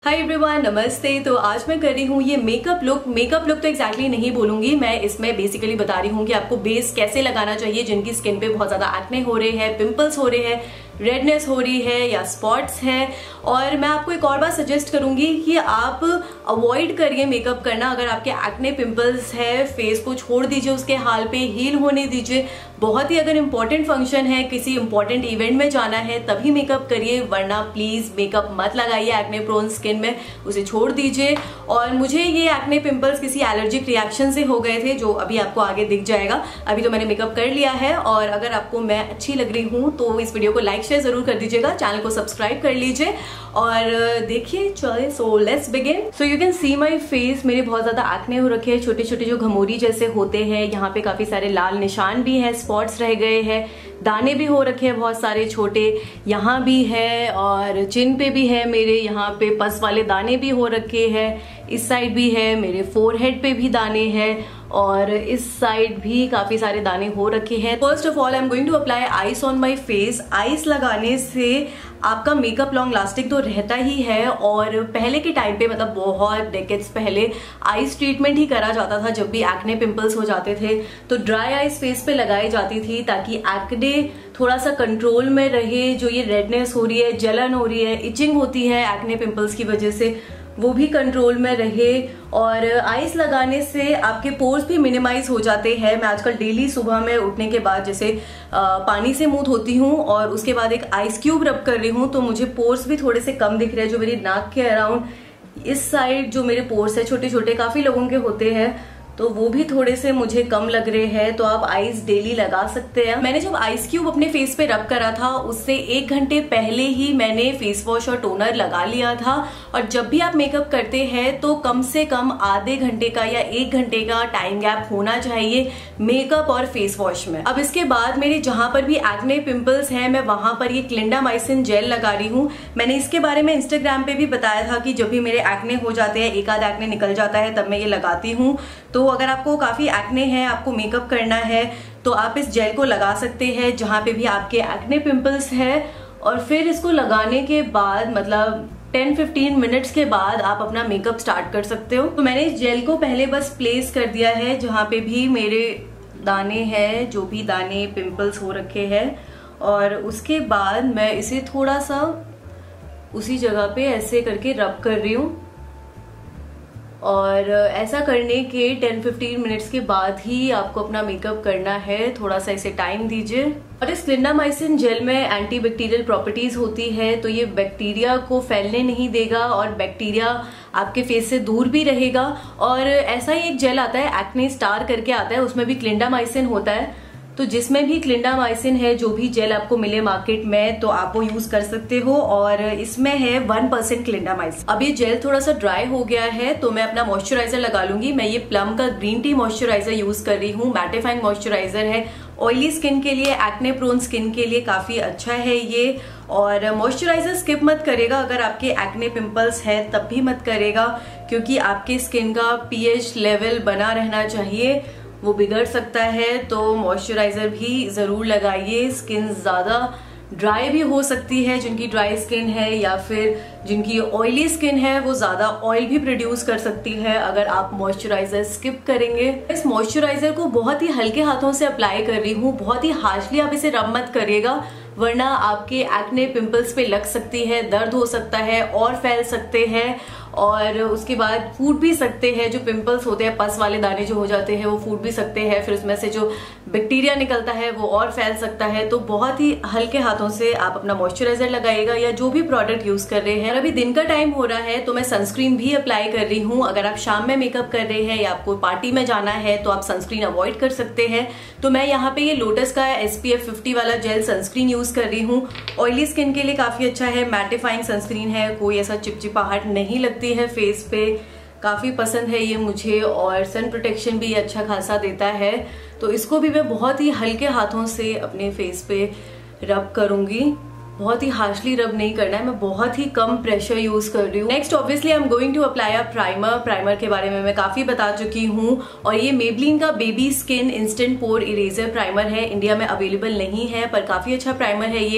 Hi everyone, नमस्ते। तो आज मैं कर रही हूँ ये मेकअप लुक तो एग्जैक्टली नहीं बोलूंगी मैं, इसमें बेसिकली बता रही हूँ कि आपको बेस कैसे लगाना चाहिए जिनकी स्किन पे बहुत ज्यादा एक्ने हो रहे हैं, पिंपल्स हो रहे हैं, रेडनेस हो रही है या स्पॉट्स हैं। और मैं आपको एक और बात सजेस्ट करूंगी कि आप अवॉइड करिए मेकअप करना। अगर आपके एक्ने पिंपल्स है, फेस को छोड़ दीजिए उसके हाल पे, हील होने दीजिए। बहुत ही अगर इंपॉर्टेंट फंक्शन है, किसी इंपॉर्टेंट इवेंट में जाना है तभी मेकअप करिए, वरना प्लीज मेकअप मत लगाइए एक्ने प्रोन स्किन में, उसे छोड़ दीजिए। और मुझे ये एक्ने पिंपल्स किसी एलर्जिक रिएक्शन से हो गए थे, जो अभी आपको आगे दिख जाएगा। अभी तो मैंने मेकअप कर लिया है, और अगर आपको मैं अच्छी लग रही हूँ तो इस वीडियो को लाइक शेयर जरूर कर दीजिएगा, चैनल को सब्सक्राइब कर लीजिए और देखिए। चलिए, so let's begin. So you can see my face, मेरे बहुत ज्यादा एक्ने हो रखे हैं, छोटे छोटे जो घमोरी जैसे होते हैं। यहाँ पे काफी सारे लाल निशान भी हैं, स्पॉट्स रह गए हैं, दाने भी हो रखे हैं बहुत सारे छोटे, यहाँ भी है और चिन पे भी है मेरे, यहाँ पे पस वाले दाने भी हो रखे हैं, इस साइड भी है, मेरे फोरहेड पे भी दाने हैं और इस साइड भी काफी सारे दाने हो रखे हैं। First of all I am going to apply ice on my face. Ice लगाने से आपका मेकअप लॉन्ग लास्टिंग तो रहता ही है, और पहले के टाइम पे, मतलब बहुत डेकेड्स पहले, आइस ट्रीटमेंट ही करा जाता था जब भी एक्ने पिंपल्स हो जाते थे। तो ड्राई आइस फेस पे लगाई जाती थी ताकि एक्ने थोड़ा सा कंट्रोल में रहे। जो ये रेडनेस हो रही है, जलन हो रही है, इचिंग होती है एक्ने पिंपल्स की वजह से, वो भी कंट्रोल में रहे। और आइस लगाने से आपके पोर्स भी मिनिमाइज हो जाते हैं। मैं आजकल डेली सुबह में उठने के बाद जैसे पानी से मुंह धोती हूँ और उसके बाद एक आइस क्यूब रब कर रही हूँ, तो मुझे पोर्स भी थोड़े से कम दिख रहे हैं। जो मेरी नाक के अराउंड इस साइड जो मेरे पोर्स है छोटे छोटे, काफी लोगों के होते हैं, तो वो भी थोड़े से मुझे कम लग रहे हैं। तो आप आइस डेली लगा सकते हैं। मैंने जब आइस क्यूब अपने फेस पे रब करा था उससे 1 घंटे पहले ही मैंने फेस वॉश और टोनर लगा लिया था। और जब भी आप मेकअप करते हैं तो कम से कम आधे घंटे का या 1 घंटे का टाइम गैप होना चाहिए मेकअप और फेस वॉश में। अब इसके बाद मेरे जहां पर भी एक्ने पिंपल्स हैं, मैं वहां पर ये क्लिंडामाइसिन जेल लगा रही हूँ। मैंने इसके बारे में इंस्टाग्राम पे भी बताया था कि जब भी मेरे एक्ने हो जाते हैं, एक आध एक्ने निकल जाता है, तब मैं ये लगाती हूँ। तो अगर आपको काफी एक्ने है, आपको मेकअप करना है, तो आप इस जेल को लगा सकते हैं जहां पे भी आपके एक्ने पिंपल्स है। और फिर इसको लगाने के बाद मतलब 10-15 मिनट्स के बाद आप अपना मेकअप स्टार्ट कर सकते हो। तो मैंने इस जेल को पहले बस प्लेस कर दिया है जहां पे भी मेरे दाने हैं, जो भी दाने पिंपल्स हो रखे हैं, और उसके बाद मैं इसे थोड़ा सा उसी जगह पे ऐसे करके रब कर रही हूँ। और ऐसा करने के 10-15 मिनट्स के बाद ही आपको अपना मेकअप करना है, थोड़ा सा इसे टाइम दीजिए। और इस क्लिंडामाइसिन जेल में एंटी बैक्टीरियल प्रॉपर्टीज होती है, तो ये बैक्टीरिया को फैलने नहीं देगा और बैक्टीरिया आपके फेस से दूर भी रहेगा। और ऐसा ही एक जेल आता है, एक्ने स्टार करके आता है, उसमें भी क्लिंडामाइसिन होता है। तो जिसमें भी क्लिंडामाइसिन है, जो भी जेल आपको मिले मार्केट में, तो आप वो यूज कर सकते हो। और इसमें है 1% क्लिंडामाइसिन। अब ये जेल थोड़ा सा ड्राई हो गया है तो मैं अपना मॉइस्चराइजर लगा लूंगी। मैं ये प्लम का ग्रीन टी मॉइस्चराइजर यूज कर रही हूँ। मैटिफाइंग मॉइस्चराइजर है, ऑयली स्किन के लिए, एक्ने प्रोन स्किन के लिए काफी अच्छा है ये। और मॉइस्चराइजर स्किप मत करेगा, अगर आपके एक्ने पिंपल्स है तब भी मत करेगा, क्योंकि आपके स्किन का पीएच लेवल बना रहना चाहिए, वो बिगड़ सकता है। तो मॉइस्चराइजर भी जरूर लगाइए। स्किन ज्यादा ड्राई भी हो सकती है, जिनकी ड्राई स्किन है, या फिर जिनकी ऑयली स्किन है वो ज्यादा ऑयल भी प्रोड्यूस कर सकती है अगर आप मॉइस्चराइजर स्किप करेंगे। इस मॉइस्चराइजर को बहुत ही हल्के हाथों से अप्लाई कर रही हूँ, बहुत ही हार्शली आप इसे रब मत करिएगा, वरना आपके एक्ने पिंपल्स पे लग सकती है, दर्द हो सकता है और फैल सकते हैं, और उसके बाद फूट भी सकते हैं। जो पिंपल्स होते हैं, पस वाले दाने जो हो जाते हैं, वो फूट भी सकते हैं, फिर उसमें से जो बैक्टीरिया निकलता है वो और फैल सकता है। तो बहुत ही हल्के हाथों से आप अपना मॉइस्चराइजर लगाइएगा या जो भी प्रोडक्ट यूज कर रहे हैं। अभी दिन का टाइम हो रहा है तो मैं सनस्क्रीन भी अप्लाई कर रही हूँ। अगर आप शाम में मेकअप कर रहे हैं या आपको पार्टी में जाना है तो आप सनस्क्रीन अवॉइड कर सकते हैं। तो मैं यहाँ पे ये लोटस का SPF 50 वाला जेल सनस्क्रीन यूज कर रही हूँ। ऑयली स्किन के लिए काफी अच्छा है, मैटिफाइंग सनस्क्रीन है, कोई ऐसा चिपचिपाहट नहीं लगती है फेस पे। काफी पसंद है ये मुझे, और सन प्रोटेक्शन भी अच्छा खासा देता है। तो इसको भी मैं बहुत ही हल्के हाथों से अपने फेस पे रब करूंगी। बहुत ही हार्शली रब नहीं करना है, मैं बहुत ही कम प्रेशर यूज कर रही हूँ। Next obviously I am going to apply a primer. Primer के बारे में मैं काफी बता चुकी हूँ, और ये मेबलिन का baby skin instant pore eraser primer है। इंडिया में अवेलेबल नहीं है पर काफी अच्छा प्राइमर है ये।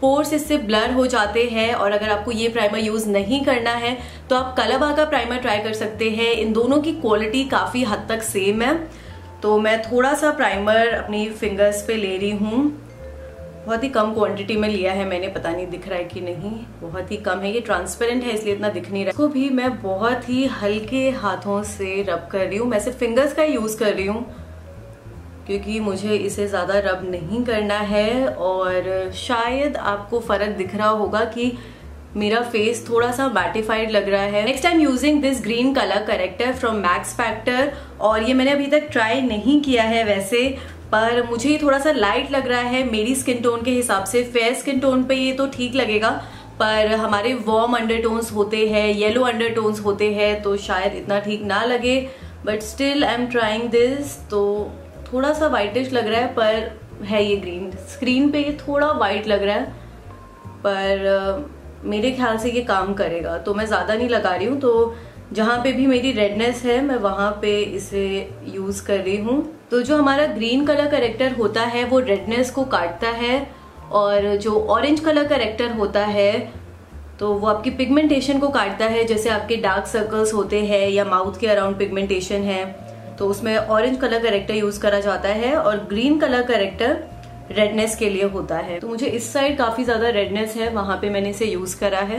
पोर्स इससे ब्लर हो जाते हैं। और अगर आपको ये प्राइमर यूज नहीं करना है तो आप कलबा का प्राइमर ट्राई कर सकते हैं। इन दोनों की क्वालिटी काफी हद तक सेम है। तो मैं थोड़ा सा प्राइमर अपनी फिंगर्स पे ले रही हूँ, बहुत ही कम क्वांटिटी में लिया है मैंने, पता नहीं दिख रहा है कि नहीं, बहुत ही कम है, ये ट्रांसपेरेंट है इसलिए इतना दिख नहीं रहा है। इसको भी मैं बहुत ही हल्के हाथों से रब कर रही हूँ। मैं सिर्फ फिंगर्स का यूज कर रही हूँ क्योंकि मुझे इसे ज्यादा रब नहीं करना है। और शायद आपको फर्क दिख रहा होगा कि मेरा फेस थोड़ा सा मैटिफाइड लग रहा है। Next time using this green colour corrector from Max Factor, और ये मैंने अभी तक ट्राई नहीं किया है वैसे, पर मुझे ये थोड़ा सा लाइट लग रहा है मेरी स्किन टोन के हिसाब से। फेयर स्किन टोन पे ये तो ठीक लगेगा, पर हमारे वार्म अंडरटोन्स होते हैं, येलो अंडरटोन्स होते हैं, तो शायद इतना ठीक ना लगे। But still I am trying this. तो थोड़ा सा वाइटिश लग रहा है, पर है ये ग्रीन। स्क्रीन पे ये थोड़ा वाइट लग रहा है, पर मेरे ख्याल से ये काम करेगा, तो मैं ज़्यादा नहीं लगा रही हूँ। तो जहाँ पे भी मेरी रेडनेस है मैं वहाँ पे इसे यूज़ कर रही हूँ। तो जो हमारा ग्रीन कलर करेक्टर होता है वो रेडनेस को काटता है, और जो ऑरेंज कलर करेक्टर होता है तो वो आपकी पिगमेंटेशन को काटता है। जैसे आपके डार्क सर्कल्स होते हैं या माउथ के अराउंड पिगमेंटेशन है, तो उसमें ऑरेंज कलर करेक्टर यूज़ करा जाता है, और ग्रीन कलर करेक्टर रेडनेस के लिए होता है। तो मुझे इस साइड काफी ज्यादा रेडनेस है, वहां पे मैंने इसे यूज करा है।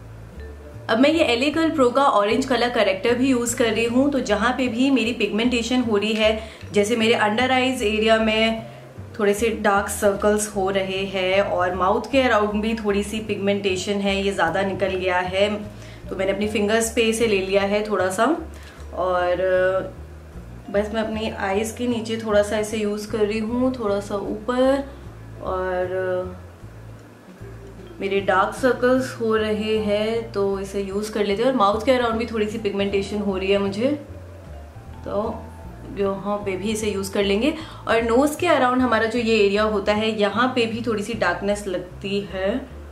अब मैं ये LA गर्ल प्रो का ऑरेंज कलर करेक्टर भी यूज कर रही हूँ। तो जहां पे भी मेरी पिगमेंटेशन हो रही है, जैसे मेरे अंडर आईज एरिया में थोड़े से डार्क सर्कल्स हो रहे हैं और माउथ के अराउंड भी थोड़ी सी पिगमेंटेशन है, ये ज्यादा निकल गया है, तो मैंने अपनी फिंगर्स पे इसे ले लिया है थोड़ा सा। और बस मैं अपनी आईज के नीचे थोड़ा सा इसे यूज कर रही हूँ, थोड़ा सा ऊपर, और मेरे डार्क सर्कल्स हो रहे हैं तो इसे यूज कर लेते हैं। और माउथ के अराउंड भी थोड़ी सी पिगमेंटेशन हो रही है मुझे, तो यहाँ पे भी इसे यूज कर लेंगे। और नोज के अराउंड हमारा जो ये एरिया होता है, यहाँ पे भी थोड़ी सी डार्कनेस लगती है,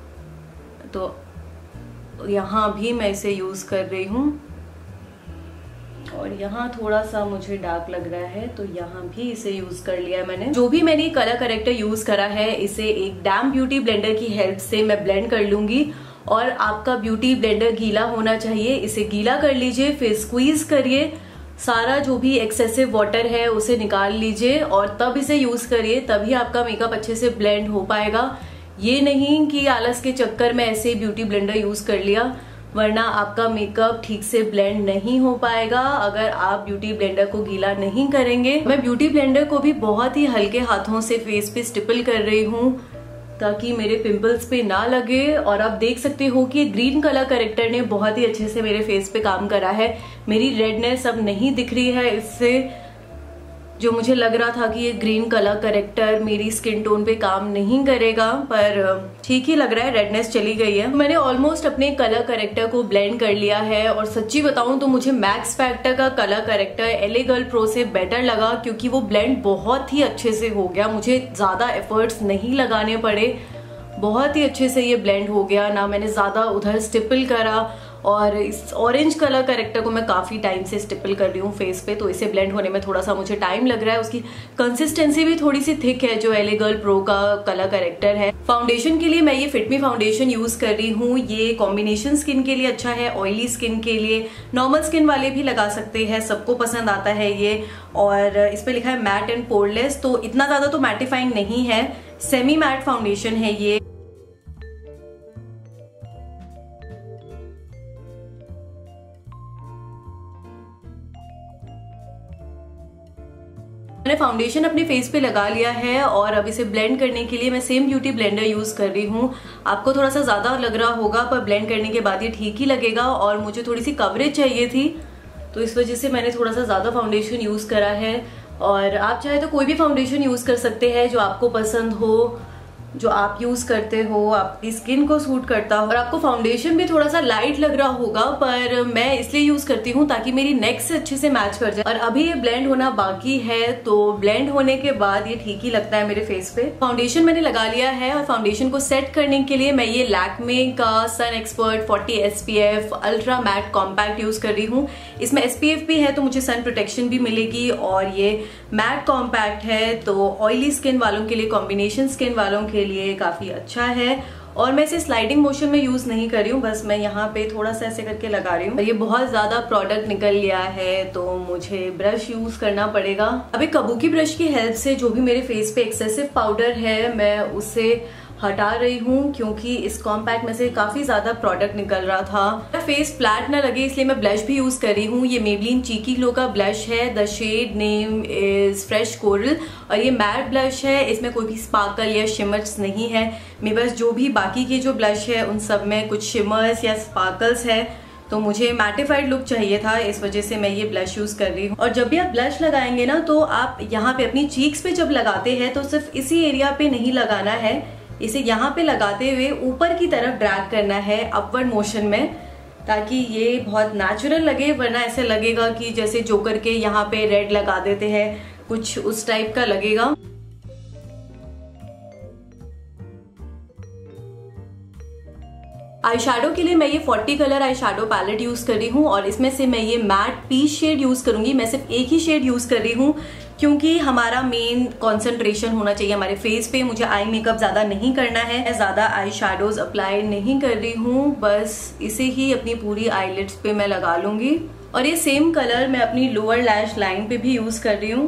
तो यहाँ भी मैं इसे यूज कर रही हूँ। और यहाँ थोड़ा सा मुझे डार्क लग रहा है, तो यहाँ भी इसे यूज कर लिया है मैंने। जो भी मैंने कलर करेक्टर यूज करा है, इसे एक डैम ब्यूटी ब्लेंडर की हेल्प से मैं ब्लेंड कर लूंगी। और आपका ब्यूटी ब्लेंडर गीला होना चाहिए, इसे गीला कर लीजिए, फिर स्क्वीज करिए, सारा जो भी एक्सेसिव वाटर है उसे निकाल लीजिए और तब इसे यूज करिए, तभी आपका मेकअप अच्छे से ब्लेंड हो पाएगा। ये नहीं कि आलस के चक्कर में ऐसे ही ब्यूटी ब्लेंडर यूज कर लिया, वरना आपका मेकअप ठीक से ब्लेंड नहीं हो पाएगा अगर आप ब्यूटी ब्लेंडर को गीला नहीं करेंगे। मैं ब्यूटी ब्लेंडर को भी बहुत ही हल्के हाथों से फेस पे स्टिपल कर रही हूँ ताकि मेरे पिंपल्स पे ना लगे। और आप देख सकते हो कि ग्रीन कलर करेक्टर ने बहुत ही अच्छे से मेरे फेस पे काम करा है। मेरी रेडनेस अब नहीं दिख रही है इससे, जो मुझे लग रहा था कि ये ग्रीन कलर करेक्टर मेरी स्किन टोन पे काम नहीं करेगा, पर ठीक ही लग रहा है, रेडनेस चली गई है। मैंने ऑलमोस्ट अपने कलर करेक्टर को ब्लेंड कर लिया है। और सच्ची बताऊं तो मुझे मैक्स फैक्टर का colour corrector LA girl pro से बेटर लगा, क्योंकि वो ब्लेंड बहुत ही अच्छे से हो गया, मुझे ज्यादा एफर्ट्स नहीं लगाने पड़े, बहुत ही अच्छे से ये ब्लेंड हो गया, ना मैंने ज्यादा उधर स्टिपल करा। और इस ऑरेंज कलर करेक्टर को मैं काफी टाइम से स्टिपल कर रही हूँ फेस पे, तो इसे ब्लेंड होने में थोड़ा सा मुझे टाइम लग रहा है। उसकी कंसिस्टेंसी भी थोड़ी सी थिक है जो LA गर्ल प्रो का कलर करेक्टर है। फाउंडेशन के लिए मैं ये फिट मी फाउंडेशन यूज कर रही हूँ। ये कॉम्बिनेशन स्किन के लिए अच्छा है, ऑयली स्किन के लिए, नॉर्मल स्किन वाले भी लगा सकते हैं, सबको पसंद आता है ये। और इस पे लिखा है मैट एंड पोरलेस, तो इतना ज्यादा तो मैटिफाइंग नहीं है, सेमी मैट फाउंडेशन है ये। मैंने फाउंडेशन अपने फेस पे लगा लिया है और अब इसे ब्लेंड करने के लिए मैं सेम ब्यूटी ब्लेंडर यूज कर रही हूँ। आपको थोड़ा सा ज्यादा लग रहा होगा, पर ब्लेंड करने के बाद ये ठीक ही लगेगा। और मुझे थोड़ी सी कवरेज चाहिए थी, तो इस वजह से मैंने थोड़ा सा ज्यादा फाउंडेशन यूज करा है। और आप चाहे तो कोई भी फाउंडेशन यूज कर सकते हैं जो आपको पसंद हो, जो आप यूज करते हो, आपकी स्किन को सूट करता हो। और आपको फाउंडेशन भी थोड़ा सा लाइट लग रहा होगा, पर मैं इसलिए यूज करती हूँ ताकि मेरी नेक से अच्छे से मैच कर जाए। और अभी ये ब्लेंड होना बाकी है, तो ब्लेंड होने के बाद ये ठीक ही लगता है मेरे फेस पे। फाउंडेशन मैंने लगा लिया है और फाउंडेशन को सेट करने के लिए मैं ये लैक्मे का sun expert 40 SPF ultra matte compact use कर रही हूँ। इसमें SPF भी है तो मुझे सन प्रोटेक्शन भी मिलेगी, और ये मैट कॉम्पैक्ट है तो ऑयली स्किन वालों के लिए, कॉम्बिनेशन स्किन वालों के लिए काफी अच्छा है। और मैं इसे स्लाइडिंग मोशन में यूज नहीं कर रही हूँ, बस मैं यहाँ पे थोड़ा सा ऐसे करके लगा रही हूँ। ये बहुत ज्यादा प्रोडक्ट निकल गया है तो मुझे ब्रश यूज करना पड़ेगा। अभी कबूकी ब्रश की हेल्प से जो भी मेरे फेस पे एक्सेसिव पाउडर है मैं उसे हटा रही हूँ, क्योंकि इस कॉम्पैक्ट में से काफी ज्यादा प्रोडक्ट निकल रहा था। फेस फ्लैट ना लगे इसलिए मैं ब्लश भी यूज कर रही हूँ। ये मेबलिन चीकी ग्लो का ब्लश है, the shade name is fresh coral, और ये मैट ब्लश है। इसमें कोई भी स्पार्कल या शिमर्स नहीं है। मेरे पास जो भी बाकी के जो ब्लश है उन सब में कुछ शिमर्स या स्पार्कल्स है, तो मुझे मैटिफाइड लुक चाहिए था, इस वजह से मैं ये ब्लश यूज कर रही हूँ। और जब भी आप ब्लश लगाएंगे ना तो आप यहाँ पे अपनी चीक्स पे जब लगाते हैं तो सिर्फ इसी एरिया पे नहीं लगाना है, इसे यहाँ पे लगाते हुए ऊपर की तरफ ड्रैग करना है अपवर्ड मोशन में, ताकि ये बहुत नेचुरल लगे। वरना ऐसे लगेगा कि जैसे जोकर के यहाँ पे रेड लगा देते हैं, कुछ उस टाइप का लगेगा। आई शेडो के लिए मैं ये 40 colour eye shadow palette use कर रही हूँ और इसमें से मैं ये मैट पीच शेड यूज करूंगी। मैं सिर्फ एक ही शेड यूज कर रही हूँ क्योंकि हमारा मेन कंसंट्रेशन होना चाहिए हमारे फेस पे। मुझे आई मेकअप ज्यादा नहीं करना है, मैं ज्यादा आई शेडोज अप्लाई नहीं कर रही हूँ, बस इसे ही अपनी पूरी आईलिड्स पे मैं लगा लूंगी। और ये सेम कलर मैं अपनी लोअर लैश लाइन पे भी यूज कर रही हूँ।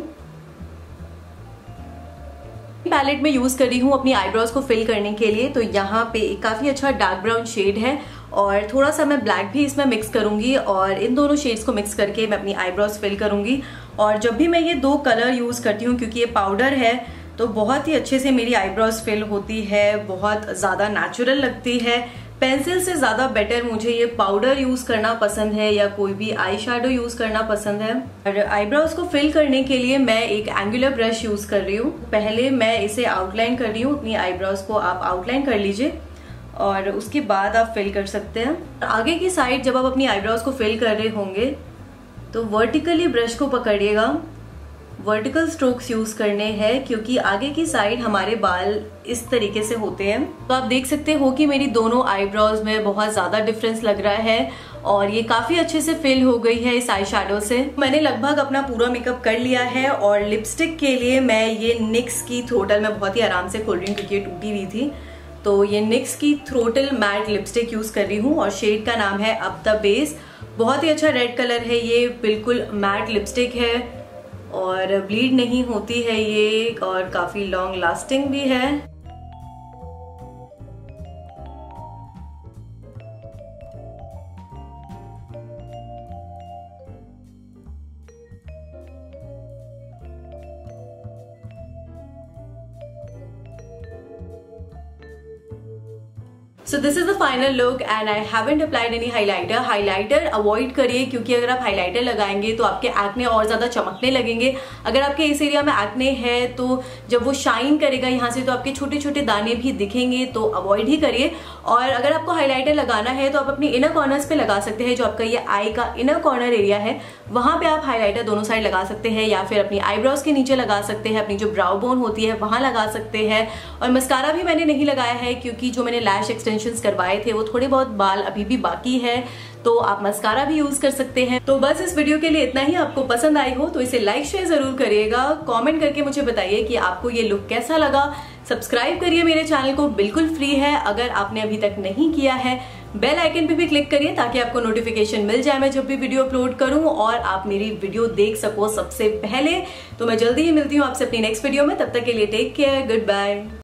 पैलेट में यूज कर रही हूँ अपनी आईब्रोज को फिल करने के लिए, तो यहाँ पे काफी अच्छा डार्क ब्राउन शेड है और थोड़ा सा मैं ब्लैक भी इसमें मिक्स करूंगी और इन दोनों शेड्स को मिक्स करके मैं अपनी आईब्रोज फिल करूंगी। और जब भी मैं ये दो कलर यूज करती हूँ, क्योंकि ये पाउडर है तो बहुत ही अच्छे से मेरी आईब्रोज फिल होती है, बहुत ज्यादा नेचुरल लगती है। पेंसिल से ज्यादा बेटर मुझे ये पाउडर यूज करना पसंद है या कोई भी आई शेडो यूज करना पसंद है। और आईब्रोज को फिल करने के लिए मैं एक एंगुलर ब्रश यूज कर रही हूँ। पहले मैं इसे आउटलाइन कर रही हूँ, अपनी आईब्रोज को आप आउटलाइन कर लीजिए और उसके बाद आप फिल कर सकते हैं। आगे की साइड जब आप अपनी आईब्रोज को फिल कर रहे होंगे तो वर्टिकली ब्रश को पकड़िएगा, वर्टिकल स्ट्रोक्स यूज करने हैं, क्योंकि आगे की साइड हमारे बाल इस तरीके से होते हैं। तो आप देख सकते हो कि मेरी दोनों आईब्रोज में बहुत ज्यादा डिफरेंस लग रहा है और ये काफी अच्छे से फिल हो गई है इस आई शेडो से। मैंने लगभग अपना पूरा मेकअप कर लिया है और लिपस्टिक के लिए मैं ये निक्स की थ्रोटल में बहुत ही आराम से खोल रही हूँ क्योंकि ये टूटी हुई थी। तो ये निक्स की थ्रोटल मैट लिपस्टिक यूज कर रही हूँ और शेड का नाम है अप द बेस। बहुत ही अच्छा रेड कलर है, ये बिल्कुल मैट लिपस्टिक है और ब्लीड नहीं होती है ये और काफी लॉन्ग लास्टिंग भी है। So this is the final look and I haven't applied any highlighter. Highlighter avoid करिए क्योंकि अगर आप हाइलाइटर लगाएंगे तो आपके एक्ने और ज्यादा चमकने लगेंगे। अगर आपके इस एरिया में एक्ने है तो जब वो शाइन करेगा यहाँ से तो आपके छोटे छोटे दाने भी दिखेंगे, तो अवॉइड ही करिए। और अगर आपको हाइलाइटर लगाना है तो आप अपनी इनर कॉर्नर्स पे लगा सकते हैं। जो आपका ये आई का इनर कॉर्नर एरिया है वहां पे आप हाइलाइटर दोनों साइड लगा सकते हैं या फिर अपनी आईब्रोज के नीचे लगा सकते हैं, अपनी जो ब्राउ बोन होती है वहां लगा सकते हैं। और मस्कारा भी मैंने नहीं लगाया है क्योंकि जो मैंने लैश एक्सटेंशंस करवाए थे वो थोड़े बहुत बाल अभी भी बाकी है, तो आप मस्कारा भी यूज कर सकते हैं। तो बस इस वीडियो के लिए इतना ही। आपको पसंद आई हो तो इसे लाइक शेयर जरूर करिएगा। कमेंट करके मुझे बताइए कि आपको ये लुक कैसा लगा। सब्सक्राइब करिए मेरे चैनल को, बिल्कुल फ्री है। अगर आपने अभी तक नहीं किया है बेल आइकन पे भी क्लिक करिए ताकि आपको नोटिफिकेशन मिल जाए मैं जब भी वीडियो अपलोड करूं और आप मेरी वीडियो देख सको सबसे पहले। तो मैं जल्दी ही मिलती हूँ आपसे अपनी नेक्स्ट वीडियो में, तब तक के लिए टेक केयर, गुड बाय।